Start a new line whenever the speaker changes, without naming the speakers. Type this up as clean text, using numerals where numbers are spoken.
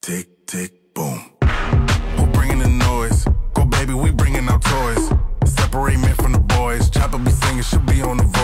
tick, tick, boom. Who bringing the noise? Go baby, we bringing our toys. Separate men from the boys. Chopper be singing, she'll be on the